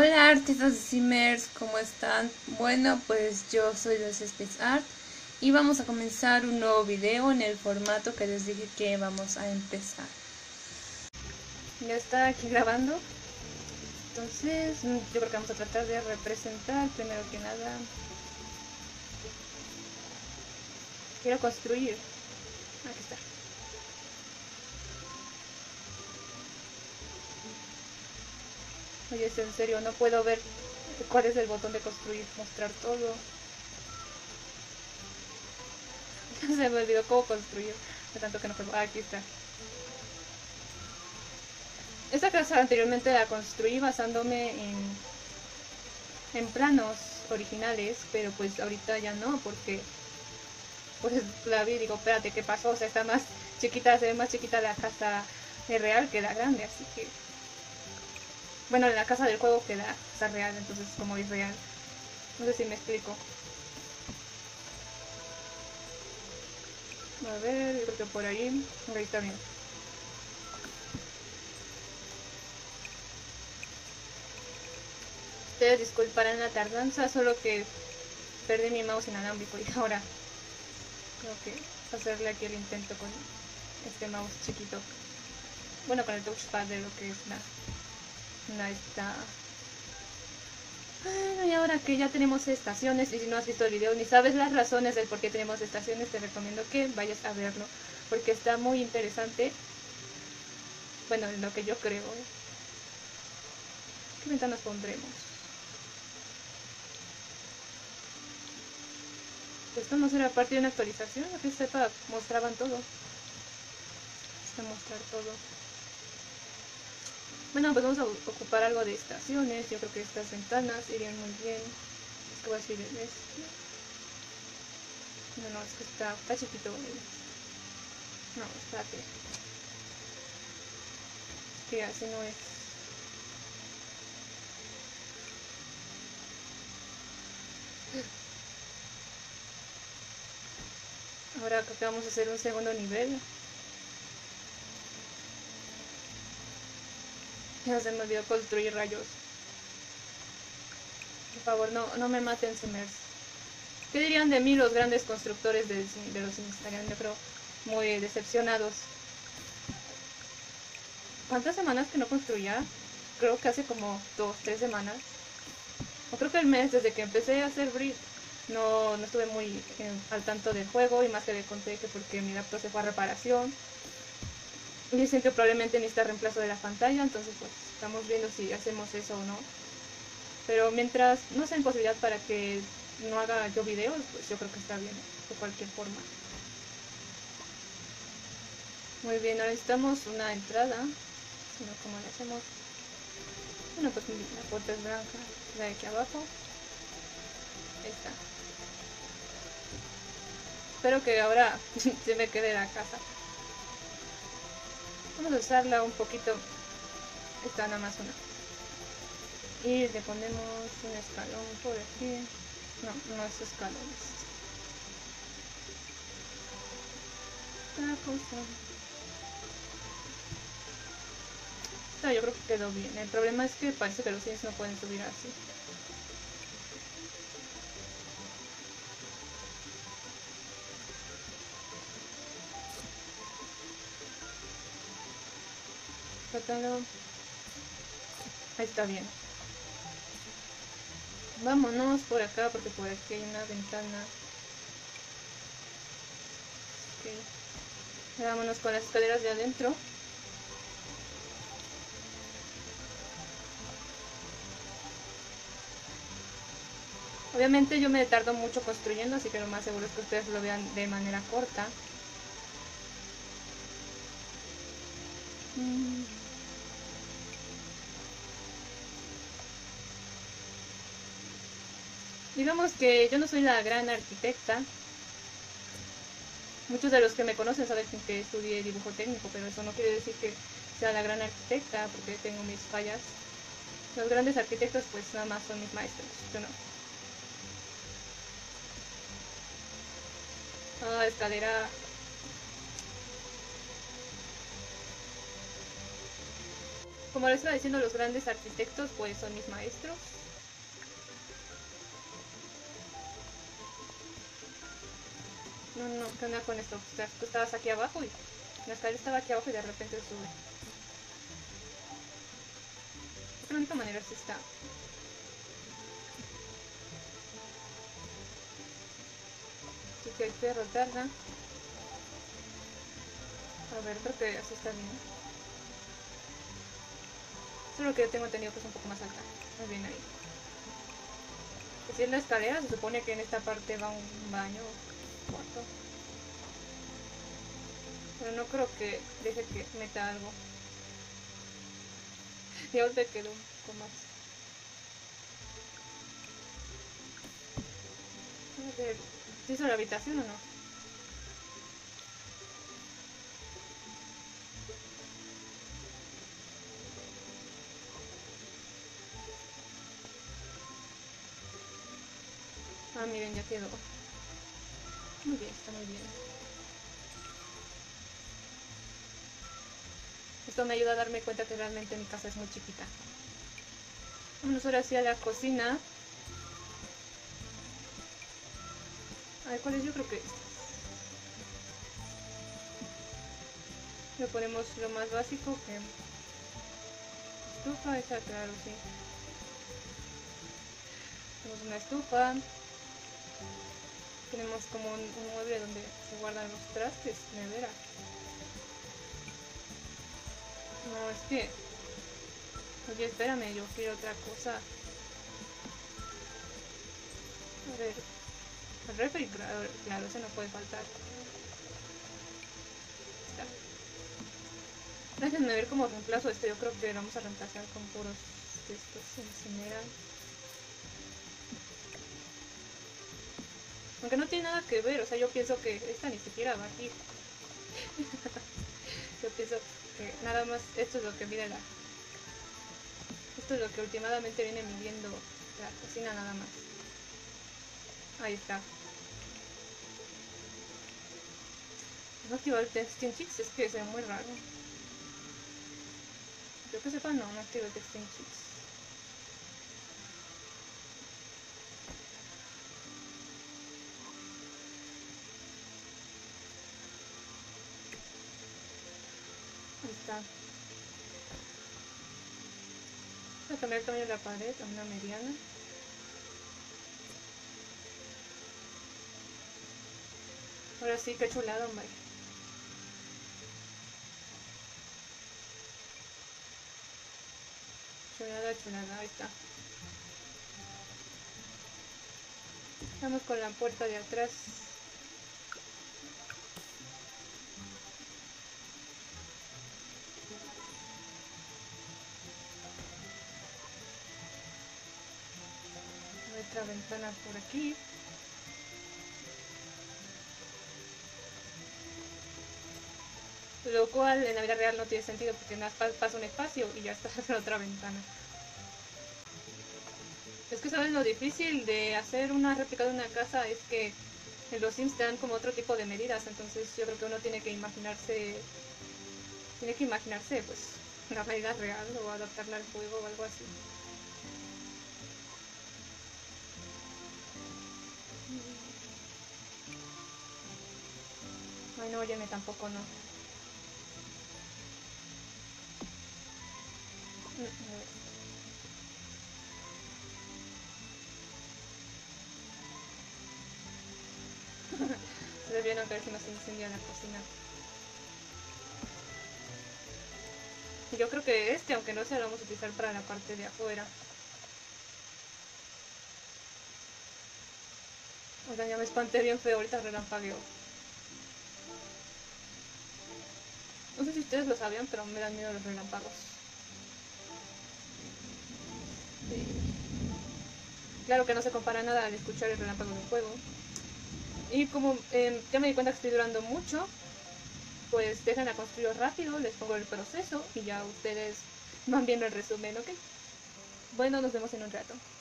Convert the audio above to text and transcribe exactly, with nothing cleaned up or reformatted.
Hola artistas de Simmers, ¿cómo están? Bueno, pues yo soy de Space Art y vamos a comenzar un nuevo video en el formato que les dije que vamos a empezar. Ya está aquí grabando, entonces yo creo que vamos a tratar de representar primero que nada. Quiero construir. Aquí está. Oye, es en serio, no puedo ver cuál es el botón de construir, mostrar todo. Se me olvidó cómo construir, de tanto que no puedo. Ah, aquí está. Esta casa anteriormente la construí basándome en, en planos originales, pero pues ahorita ya no, porque pues la vi y digo, espérate, ¿qué pasó? O sea, está más chiquita, se ve más chiquita la casa real que la grande, así que... Bueno, la casa del juego que la casa real, entonces como es real. No sé si me explico. A ver, yo creo que por ahí, ahí está bien. Ustedes disculparán la tardanza, solo que perdí mi mouse inalámbrico y ahora tengo que hacerle aquí el intento con este mouse chiquito. Bueno, con el touchpad de lo que es la, la esta... Bueno, y ahora que ya tenemos estaciones, y si no has visto el video ni sabes las razones del por qué tenemos estaciones, te recomiendo que vayas a verlo, porque está muy interesante. Bueno, en lo que yo creo. ¿Qué ventanas pondremos? Esto no será parte de una actualización, que sepa, mostraban todo. Está mostrar todo. Bueno, pues vamos a ocupar algo de estaciones. Yo creo que estas ventanas irían muy bien. Es que voy a subir el este. No, no, es que está, está chiquito. No, espérate. Es que así no es. Ahora creo que vamos a hacer un segundo nivel. Ya se me olvidó construir rayos. Por favor, no, no me maten, Simmers. ¿Qué dirían de mí los grandes constructores de, de los Sims? Estarían, yo creo, muy decepcionados. ¿Cuántas semanas que no construía? Creo que hace como dos, tres semanas. O creo que el mes desde que empecé a hacer Bridge. No, no estuve muy eh, al tanto del juego, y más que le conté que porque mi laptop se fue a reparación. Y dicen que probablemente necesita reemplazo de la pantalla, entonces pues estamos viendo si hacemos eso o no. Pero mientras no sea imposibilidad para que no haga yo videos, pues yo creo que está bien, de cualquier forma. Muy bien, ahora necesitamos una entrada, sino como le hacemos. Bueno, pues la puerta es blanca, la de aquí abajo. Ahí está. Espero que ahora se me quede la casa. Vamos a usarla un poquito. Esta nada más una. Y le ponemos un escalón por aquí. No, no es escalones. Esta cosa. Esta yo creo que quedó bien. El problema es que parece que los Sims no pueden subir así. Trátalo. Ahí está bien. Vámonos por acá porque por aquí hay una ventana. Okay. Vámonos con las escaleras de adentro. Obviamente yo me tardo mucho construyendo, así que lo más seguro es que ustedes lo vean de manera corta. Mm. Digamos que yo no soy la gran arquitecta. Muchos de los que me conocen saben que estudié dibujo técnico, pero eso no quiere decir que sea la gran arquitecta, porque tengo mis fallas. Los grandes arquitectos pues nada más son mis maestros, yo no. Ah, escalera. Como les estaba diciendo, los grandes arquitectos pues son mis maestros. No, no, ¿qué onda con esto? O sea, tú estabas aquí abajo y la escalera estaba aquí abajo y de repente sube. De la única manera es esta. Así que hay que rotarla. A ver, creo que así está bien. Solo que yo tengo entendido que es un poco más alta. Muy bien ahí. Si es la escalera, se supone que en esta parte va un baño o cuarto. Pero no creo que deje que meta algo. Y ahora te quedó un poco más. A ver, ¿se hizo la habitación o no? Ah, miren, ya quedó. Muy bien, está muy bien. Esto me ayuda a darme cuenta que realmente mi casa es muy chiquita. Vámonos ahora sí a la cocina. A ver, ¿cuál es? Yo creo que esta. Le ponemos lo más básico que... Estufa, esa, claro, sí. Tenemos una estufa. Tenemos como un, un mueble donde se guardan los trastes, nevera. No, es que... Oye, espérame, yo quiero otra cosa. A ver... El refri, claro, claro, ese no puede faltar. Está. Déjenme ver cómo reemplazo esto. Yo creo que lo vamos a reemplazar con puros de estos incineran. Aunque no tiene nada que ver, o sea, yo pienso que esta ni siquiera va aquí. Yo pienso que nada más esto es lo que mide la... Esto es lo que últimamente viene midiendo la cocina nada más. Ahí está. No activar el Testing Chicks, es que se ve muy raro. Yo que sepa, no, no activo el Testing Chicks. Ahí está. Voy a cambiar el tamaño de la pared a una mediana. Ahora sí, qué chulada, hombre. Chulada, chulada, ahí está. Vamos con la puerta de atrás. Otra ventana por aquí. Lo cual en la vida real no tiene sentido porque nada más pasa un espacio y ya estás en otra ventana. Es que sabes lo difícil de hacer una réplica de una casa es que en los Sims te dan como otro tipo de medidas, entonces yo creo que uno tiene que imaginarse, tiene que imaginarse pues la medida real o adaptarla al juego o algo así. Ay no, óyeme, tampoco no. Se debieron ver si nos incendió la cocina. Yo creo que este, aunque no se lo vamos a utilizar para la parte de afuera. Oigan, ya me espanté bien feo, ahorita relampagueo. No sé si ustedes lo sabían, pero me dan miedo los relámpagos. Sí. Claro que no se compara nada al escuchar el relámpago del juego. Y como eh, ya me di cuenta que estoy durando mucho, pues dejan a construir rápido, les pongo el proceso y ya ustedes van viendo el resumen, ¿ok? Bueno, nos vemos en un rato.